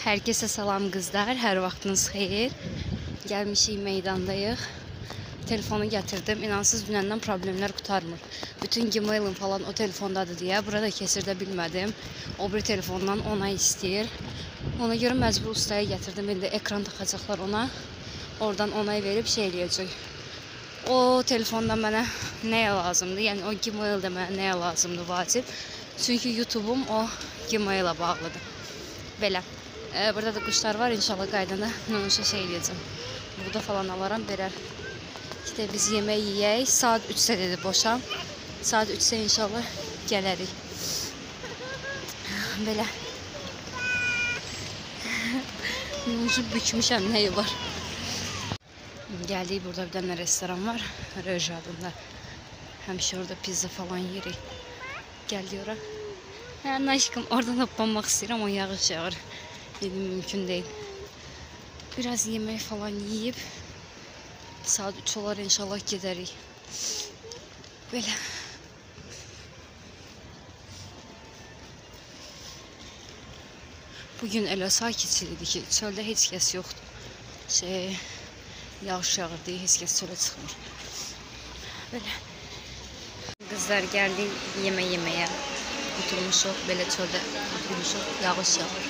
Herkese salam qızlar, hər vaxtınız xeyir. Gəlmişik meydandayıq. Telefonu gətirdim. İnansız dünəndən problemlər qutarmır. Bütün Gmail'im falan o telefondadır deyə burada keçirdə bilmədim. O bir telefondan ona istəyir. Ona görə məcbur ustaya gətirdim. İndi ekran taxacaqlar ona. Oradan onay verib şey eləyəcək. O telefonda mənə nəyə lazımdır? Yəni o Gmail'də mənə nəyə lazımdır vacib. Çünki YouTube'um o Gmail'ə bağlıdır. Belə. Burada da quşlar var. İnşallah qaydanda nonuşa şey eləyəcəm. Burada falan alaram, verər. İşte biz yemək yeyək. Saat 3'də dedi boşam. Saat 3'də inşallah gələrik. Belə. Nonuşu bükmüşəm, nəyi var? Gəldik, burada bir dənə restoran var. Röj adında. Həmişə orada pizza falan yerik. Gəldik ora. Yəni aşkım, oradan hoppanmaq istəyirəm, o yağış yağır. Dedim, mümkün değil. Biraz yemek falan yiyip saat 3 olar inşallah gedərik. Böyle. Bugün elə sakitçilikdir ki, çöldə heç kəs yoxdur. Yağış yağır deyə heç kəs çölə çıxmır. Böyle. Kızlar geldi yeməyə. Oturmuşuq, belə çöldə oturmuşuq, yağış yağır.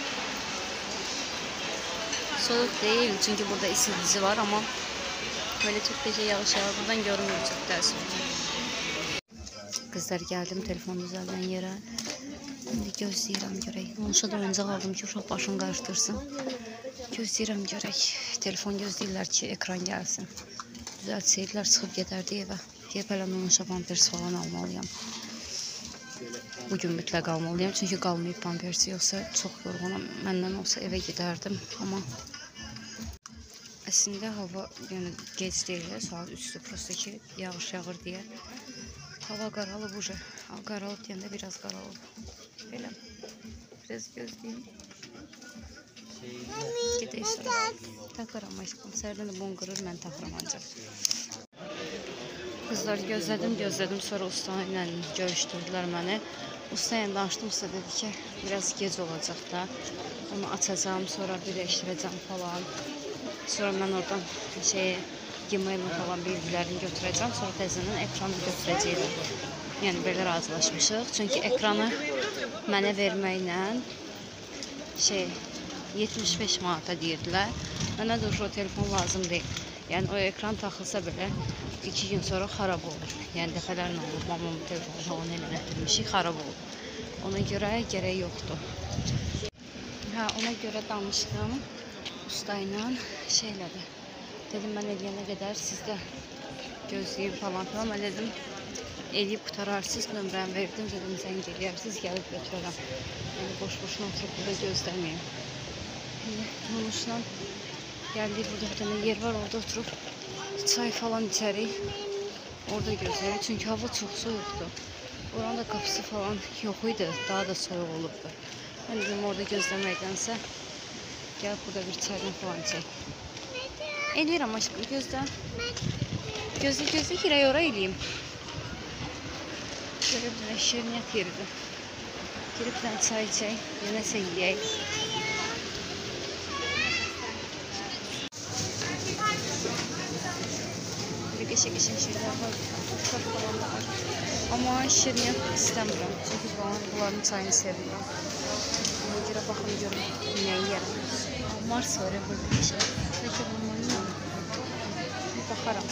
Soğuk değil çünkü burada ısıtıcı var ama böyle çok gece yağış yağar, buradan görünmüyor çok ders. Kızlar geldim telefon düzelden yere. Şimdi gözləyirəm görək. Onuşa da oyuncaq aldım ki uşaq başını qarışdırsın. Gözləyirəm görək. Telefon gözləyirlər ki ekran gəlsin. Düzəltsəyirlər çıxıb gedərdi evə. Deyib hələ onuşa pampers falan almalıyam. Bugün mütləq almalıyam çünkü qalmayıb pampersi, yoxsa çox yorğunam. Məndən olsa evə gedərdim amma əslində hava yəni gec deyil, saat 3'dür, prosto ki yağış yağır deyə. Hava qaralıb uca. Qaralıb deyəndə biraz qaralıb. Belə. Biraz gözləyim. Gedək sonra. Taxıram aşkım. Sərdən də bon qırır, mən taxıram ancaq. Kızlar gözlədim. Sonra usta ilə görüşdürdülər məni. Usta ilə danışdım, usta dedi ki biraz gec olacaq da. Onu açacağım, sonra birləşdirəcəm falan. Sonra mən oradan Gmail'in falan bilgilərini götürəcəm. Sonra təzədən ekranı götürəcəyim. Yəni belə razılaşmışıq. Çünki ekranı mənə verməklə 75 manata deyirdilər. Mənə də o telefon lazım deyil. Yəni o ekran taxılsa belə 2 gün sonra xarab olur. Yəni dəfələrlə olur. Mamam telefonu falan elətdirmişik, xarab olur. Ona görə gərək yoxdur. Ona görə danışdım usta ilə şeylədi. Dedim mən eləyənə qədər siz də gözləyib falan filan. Mən dedim eləyib qutararsınız, nömrəni verdim. Dedim zəng eləyərsiniz, gəlib götürərəm. Yəni boş-boşuna oturub burada gözləməyim. Nonuşla gəldik, burada bir dənə yer var, orada oturub çay falan içərik. Orada gözləyirik çünki hava çox soyuqdur. Oranın da qapısı falan yox idi, daha da soyuq olurdu. Mən dedim orada gözləməkdənsə gəlib burada bir çaydan falan içək. Eləyirəm aşkım, gözlə. Gözlə ki, ora eləyim. Böyle bir dənə şirniyyat yeridir. Girib bir dənə çay içək, yenəsə yiyək. Böyle geçen şeyler var, kuşlar falan da var. Ama şirniyyat istəmirəm, çünki bunların çayını sevirəm. Ona görə baxım görüm nə yiyərəm. Mars var ya burada bir şey. Peki bunları bir baxaram.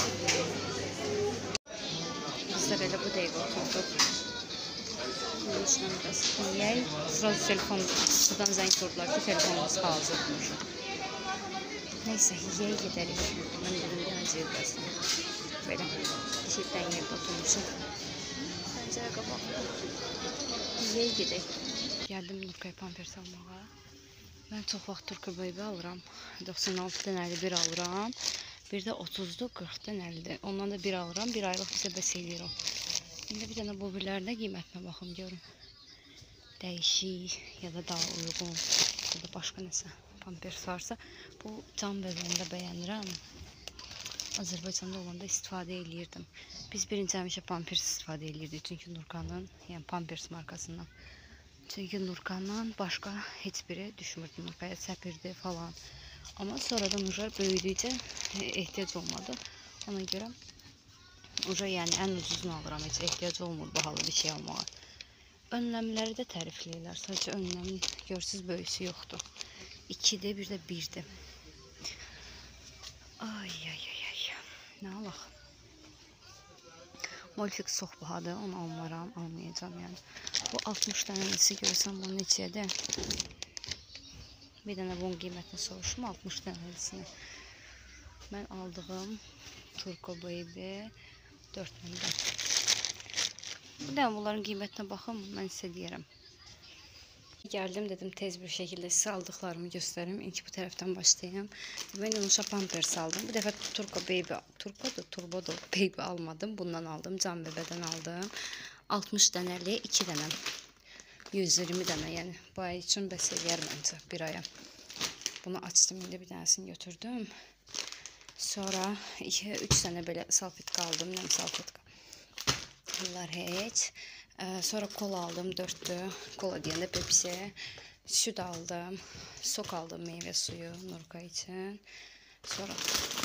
Bizlər elə bu dəqiqə oturduq. Bunun içindən biraz yiyək. Sırası telefon, buradan zəng vurdular ki telefonumuz hazırdır. Neyse yiyək gedərik. Mən dedim gələcək birazdan. Böyle işikdən yerdə oturmuşum. Pəncərə qabaqda. Yiyək gedək. Gəldim Nurkaya pampers almağa. Mən çox vaxt Turka Baby alıram. 96'dan 51 alıram. Bir də 30'da 40'dan 50'də. Ondan da bir alıram. Bir aylıq bizə bəs eləyir o. İndi bir dənə bu birlərində qiymətinə baxım görüm. Dəyişik ya da daha uyğun. Ya da başqa nəsə pampers varsa. Bu can bəzəyində bəyənirəm. Azərbaycanda olanda istifadə eləyirdim. Biz birinci həmişə pampers istifadə eləyirdik. Çünki Nurkanın, yəni pampers markasından Çünki Nurkandan başqa heç biri düşmürdü. Nurkaya səpirdi falan. Ama sonradan Nurkar böyüdükcə ehtiyac olmadı. Ona görə yəni ən ucuzunu alıram. Heç ehtiyac olmur bahalı bir şey almağa. Önləmləri də tərifləyirlər. Sadəcə önləmin görsüz böyüsü yoxdur. 2'dir, bir də 1'dir. Ay. Nə alaq? Molfix çox bahadır. Onu almaram, almayacağım yəni. Bu 60 dənəsi görsəm bu neçədir? Bir dənə bunun qiymətini soruşum, 60 dənəsini. Mən aldığım Turko Baby 4000'də. Bir də bunların qiymətinə baxım, mən sizə deyərəm. Geldim dedim tez bir şekilde size aldıklarımı göstereyim. İlk bu taraftan başlayayım. Ben Yunus'a Pampers aldım. Bu defa Turbo'dur Baby almadım. Bundan aldım. Can Bebe'den aldım. 60 dənəliyə 2 dənə. 120 dənə yəni. Bu ay için bəs eləyər məncə bir aya. Bunu açtım. İndi bir dənəsini götürdüm. Sonra 2-3 dənə belə salfetka aldım. Nem salfetka. Bunlar heç. Sonra kola aldım 4'tü. Kola deyəndə Pepsi. Süt aldım. Sok aldım meyve suyu Nurka için. Sonra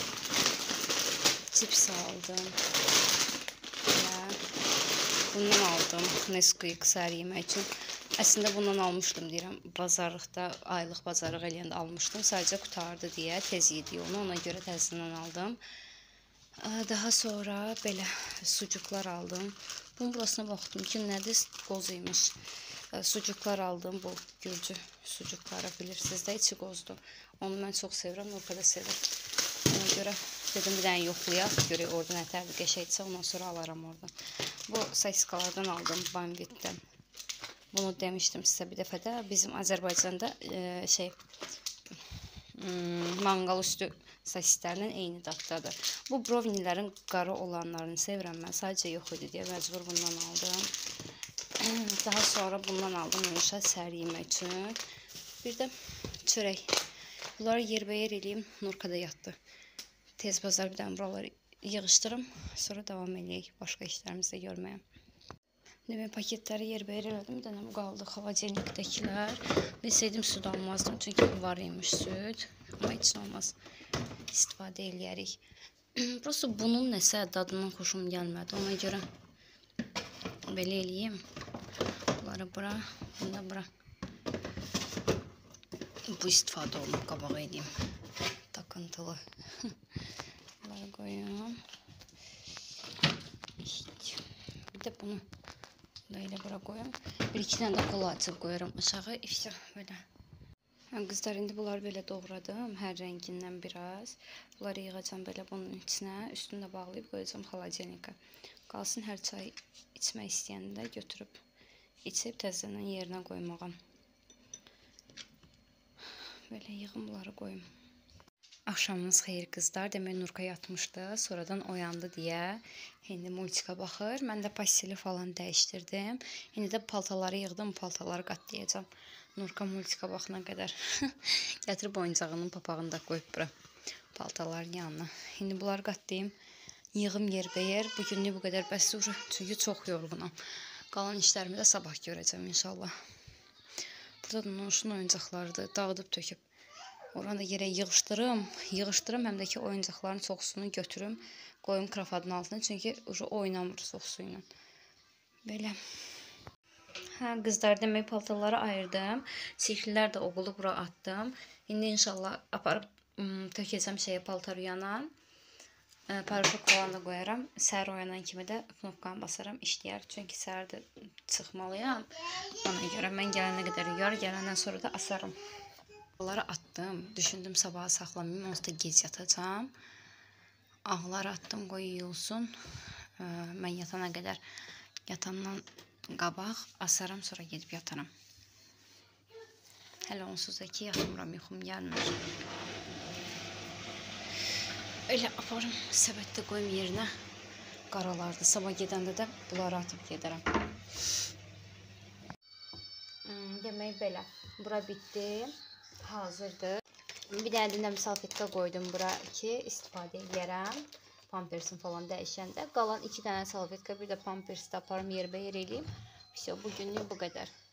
cips aldım. Bundan aldım. Nesquik səhər yemək üçün. Əslində bundan almışdım deyirəm. Bazarlıqda, aylıq bazarlıq eləyəndə almışdım. Sadəcə qutardı deyə tez yedik onu. Ona görə təzədən aldım. Daha sonra belə sucuklar aldım. Bunun burasına baxdım ki nədir? Qoz imiş. Sucuklar aldım. Bu Gürcü sucukları bilirsiniz də içi qozdur. Onu mən çox sevirəm. Nurka da sevir. Ona görə dedim bir dənə yoxlayaq. Görək orada nətərdir qəşəkdirsə ondan sonra alaram oradan. Bu sasikalardan aldım Bambit'dən. Bunu demiştim sizə bir dəfə də. Bizim Azərbaycanda mangal üstü sosislərlə eyni daddadır. Bu brownilərin qara olanlarını sevirəm mən. Sadəcə yox idi deyə məcbur bundan aldım. Daha sonra bundan aldım Yunus'a səhər yemək üçün. Bir də çörək. Bunları yerbəyer eləyim. Nurka da yatdı. Tez bazar bir dənə buraları yığışdırım. Sonra davam eləyək. Başqa işlərimizdə görməyəm. Demək paketləri yerbəyer elədim. Bir dənə bu qaldı xalacenikdəkilər. Bilsəydim süd almazdım. Çünki var imiş süd. Amma heç nə olmaz. İstifadə eləyərik. Prosto bunun nəsə dadından xoşum gəlmədi. Ona görə belə eləyim. Bunları bura, bunu da bura. Bu istifadə olunub qabağa edeyim. Takıntılı. Bunları koyuyorum. Bir de bunu da elə bura koyuyorum. Bir-iki dənə də kola açıb koyuyorum aşağı. İşte böyle. Kızlar indi bunları belə doğradım. Hər rəngindən biraz. Bunları yığacağım belə bunun içinə. Üstünü bağlayıb qoyacağım xalacenika. Qalsın hər çay içmək istəyəndə götürüb içib təzədən yerinə qoymağam. Böyle yığım bunları koyum. Axşamınız xeyir qızlar. Demək Nurka yatmışdı. Sonradan oyandı deyə. İndi multika baxır. Mən də pasteli falan dəyişdirdim. İndi də paltaları yığdım. Paltaları qatlayacağım. Nurka multika baxana qədər gətirib oyuncağının papağını da qoyub bura. Paltaların yanına. İndi bunları qatlayayım. Yığım yerbəyer. Bugünlük bu qədər bəs olur. Çünki çox yorğunam. Qalan işlərimi də sabah görəcəm inşallah. Burada da Nurşun oyuncaqlarıdır. Dağıdıb töküb. Oranı da yerə yığışdırım. Həm də ki oyuncaqların çoxsunu götürüm. Qoyum krafadın altına. Çünki oynamır çoxsu ilə. Belə. Qızlar demək paltaları ayırdım. Sirklilər də oğulu bura atdım. İndi inşallah aparıb tökəcəm paltar uyanan. Paraşok falan da qoyaram. Səhər oyanan kimi də knopkanı basaram, işləyər. Çünki səhər də çıxmalıyam. Ona görə mən gələnə qədər yuyar, gələndən sonra da asarım. Ağları attım. Düşündüm sabaha saxlamayayım. Onsuz da gec yatacağım. Ağları attım, qoy yuyulsun. Mən yatana qədər yatandan qabaq asarım, sonra gedib yataram. Hələ onsuz da ki yatmıram, yuxum gəlmir. Öyle aparım, səbətdə qoyum yerinə. Qaralardı. Sabah gedəndə də bunları atıb gedərəm. Demək belə. Bura bitdi. Hazırdır. Bir dənə də salfetka qoydum bura ki istifadə edərəm. Pampersin falan dəyişəndə. Qalan 2 dənə salfetka, bir də pampersi də aparım yerbəyer eləyim. Bugünlük bu qədər.